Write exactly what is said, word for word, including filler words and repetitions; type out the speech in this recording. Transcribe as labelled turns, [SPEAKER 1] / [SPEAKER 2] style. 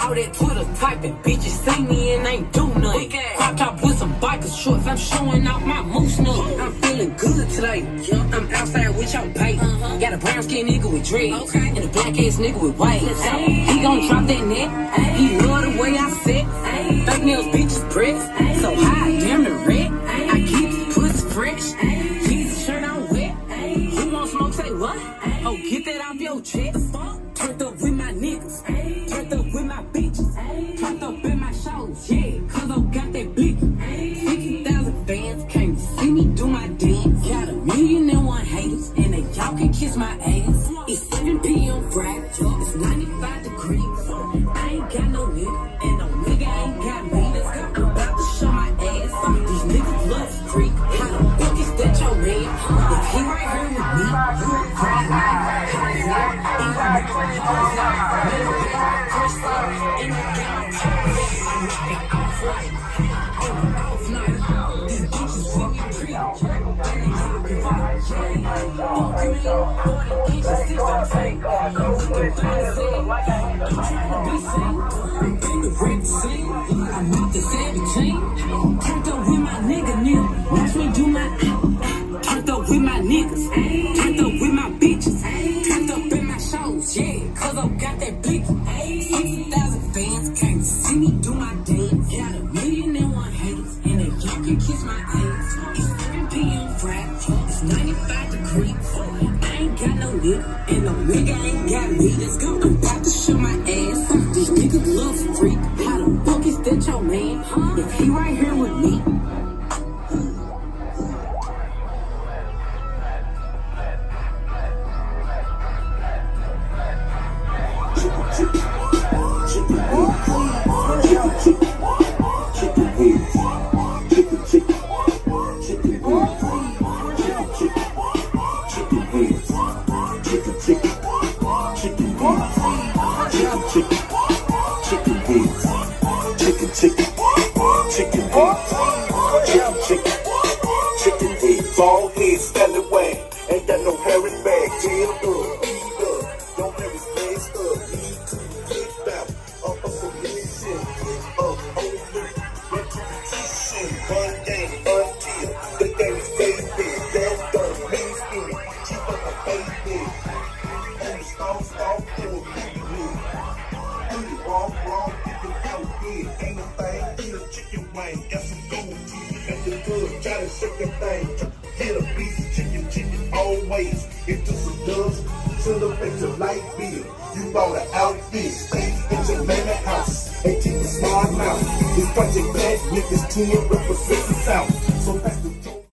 [SPEAKER 1] All that Twitter typing, bitches see me and ain't do nothing. Crop top with some biker shorts, I'm showing off my moose nut. I'm feeling good today. I'm outside with your pay. Uh-huh. Got a brown skin nigga with dreads, okay, and a black ass nigga with waves. Ay. He gon' drop that neck. Ay. He love the way I sit. Ay. Fake nails, bitches press. Ay. So high, damn the red. Ay. I keep this pussy fresh. Ay. Jesus shirt on wet. Ay. Who want smoke? Say what? Ay. Oh, get that off your chest. Turned up with my niggas. Ay. Turned up with my bitches. Ay. Turned up in my shows. Yeah, cause I got that blick. sixty thousand fans can't see me do my dance. Got a million and one haters, and they y'all can kiss my ass. It's seven P M Friday, it's ninety-five degrees. I ain't got no nigga, and no nigga ain't got me. I'm about to show my ass. These niggas love the freak. How the fuck is that your man? If he right here with me, you a cry like how's that? He gon' make my hoes out. Little bit like Chris Love, and I got my toes. I'm looking off right on an off night. These bitches want me pre. They ain't talking about Jay. Fuck you in forty inches, six by ten. I'm looking fancy. I'm trying to be seen. In the red scene, I'm out the seventeen. Turned up with my nigga, nigga. Watch me do my. Turned up with my niggas. Turned up with my bitches. Turned up in my shows, yeah. Cause I got that blick. sixty thousand fans can't see me do my dance. Got a million and one haters, and they y'all can kiss my ass. It's seven P M Friday, it's ninety-five degrees. I ain't got no nigga, and no nigga ain't got me. Let's go. I'm about to show my ass. These niggas love freak. How the fuck is that your man? If he right here with me.
[SPEAKER 2] Ball head, stand away. Ain't got no hair in bag. Tail up, feet up. Don't have his legs up. Need to get back. Up, up, so listen. Up, over. Repetition. One game, until the game is baby. That don't make me. Keep up a baby. On the stall, stall, it will be me. Do you wrong, wrong, you can out here. Ain't a thing, eat a chicken wing. Got some gold teeth and the good. Try to shake that thing. Get a piece of chicken, chicken always. Into some dubs, send up into light bill. You bought an outfit, stay in your man house. eighteen the smart mouth. This project bad niggas ten represent the South. So back to